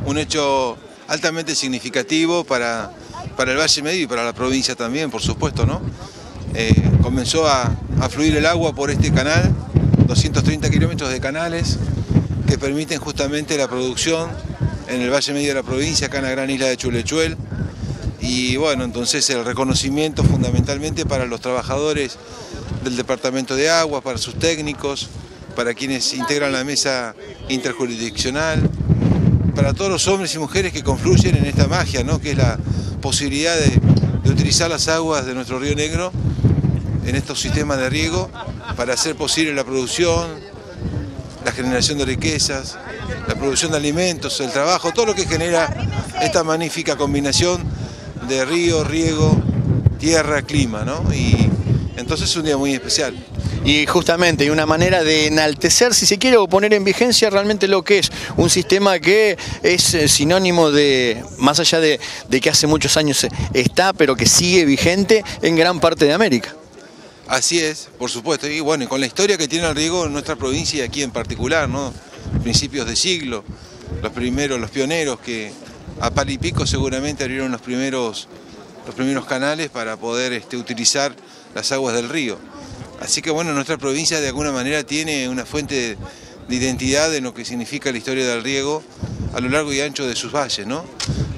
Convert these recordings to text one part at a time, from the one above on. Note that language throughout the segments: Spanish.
un hecho altamente significativo para el Valle Medio y para la provincia también, por supuesto, ¿no? Comenzó a fluir el agua por este canal, 230 kilómetros de canales que permiten justamente la producción en el Valle Medio de la provincia, acá en la gran isla de Chulechuel. Y bueno, entonces el reconocimiento fundamentalmente para los trabajadores del Departamento de Aguas, para sus técnicos, para quienes integran la mesa interjurisdiccional, para todos los hombres y mujeres que confluyen en esta magia, ¿no? Que es la posibilidad de utilizar las aguas de nuestro Río Negro en estos sistemas de riego para hacer posible la producción, la generación de riquezas, la producción de alimentos, el trabajo, todo lo que genera esta magnífica combinación de río, riego, tierra, clima, ¿no? Y entonces es un día muy especial. Y justamente, y una manera de enaltecer, si se quiere, o poner en vigencia realmente lo que es un sistema que es sinónimo de, más allá de que hace muchos años está, pero que sigue vigente en gran parte de América. Así es, por supuesto, y bueno, con la historia que tiene el riego en nuestra provincia y aquí en particular, ¿no? Principios de siglo, los pioneros que a palo y pico seguramente abrieron los primeros canales para poder utilizar las aguas del río. Así que bueno, nuestra provincia de alguna manera tiene una fuente de identidad en lo que significa la historia del riego a lo largo y ancho de sus valles, ¿no?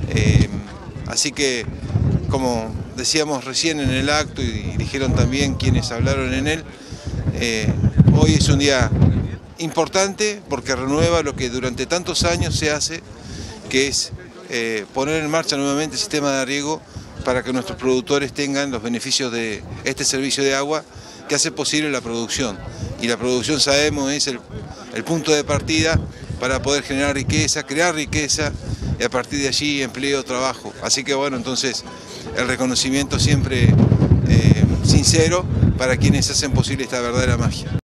Así que, como decíamos recién en el acto y dijeron también quienes hablaron en él, hoy es un día importante porque renueva lo que durante tantos años se hace, que es poner en marcha nuevamente el sistema de riego para que nuestros productores tengan los beneficios de este servicio de agua que hace posible la producción. Y la producción, sabemos, es el punto de partida para poder generar riqueza, crear riqueza y a partir de allí empleo, trabajo. Así que bueno, entonces el reconocimiento siempre sincero para quienes hacen posible esta verdadera magia.